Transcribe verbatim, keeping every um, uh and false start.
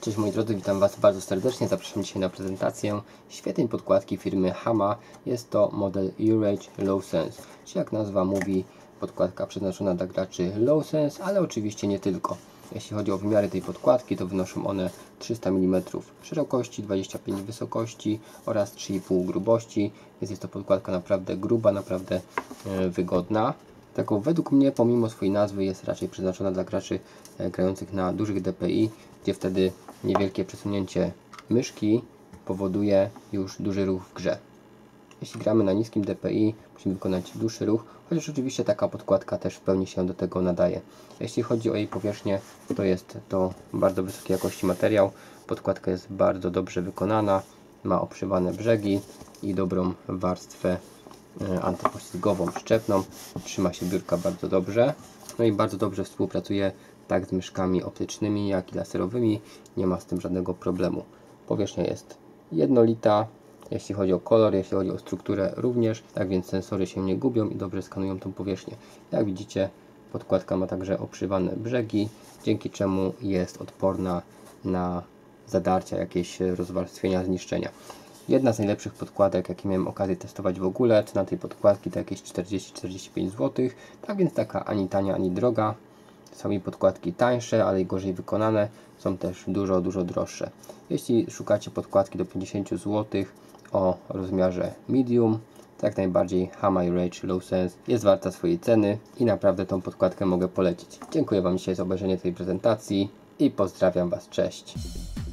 Cześć moi drodzy, witam Was bardzo serdecznie. Zapraszam dzisiaj na prezentację świetnej podkładki firmy Hama. Jest to model Urage Low Sense, czy jak nazwa mówi, podkładka przeznaczona dla graczy Low Sense, ale oczywiście nie tylko. Jeśli chodzi o wymiary tej podkładki, to wynoszą one trzysta milimetrów szerokości, dwadzieścia pięć wysokości oraz trzy i pół grubości, więc jest to podkładka naprawdę gruba, naprawdę e, wygodna. Taką według mnie, pomimo swojej nazwy, jest raczej przeznaczona dla graczy e, grających na dużych D P I, gdzie wtedy niewielkie przesunięcie myszki powoduje już duży ruch w grze. Jeśli gramy na niskim D P I, musimy wykonać dłuższy ruch, chociaż oczywiście taka podkładka też w pełni się do tego nadaje. Jeśli chodzi o jej powierzchnię, to jest to bardzo wysokiej jakości materiał. Podkładka jest bardzo dobrze wykonana, ma obszywane brzegi i dobrą warstwę antypoślizgową, szczepną. Trzyma się biurka bardzo dobrze. No i bardzo dobrze współpracuje tak z myszkami optycznymi, jak i laserowymi. Nie ma z tym żadnego problemu. Powierzchnia jest jednolita, jeśli chodzi o kolor, jeśli chodzi o strukturę również, tak więc sensory się nie gubią i dobrze skanują tą powierzchnię. Jak widzicie, podkładka ma także obszywane brzegi, dzięki czemu jest odporna na zadarcia, jakieś rozwarstwienia, zniszczenia. Jedna z najlepszych podkładek, jakie miałem okazję testować w ogóle. Cena tej podkładki to jakieś czterdzieści do czterdziestu pięciu złotych, tak więc taka ani tania, ani droga. Są i podkładki tańsze, ale i gorzej wykonane, są też dużo, dużo droższe. Jeśli szukacie podkładki do pięćdziesięciu złotych o rozmiarze medium, to jak najbardziej Hama Urage Low Sense jest warta swojej ceny i naprawdę tą podkładkę mogę polecić. Dziękuję Wam dzisiaj za obejrzenie tej prezentacji i pozdrawiam Was, cześć!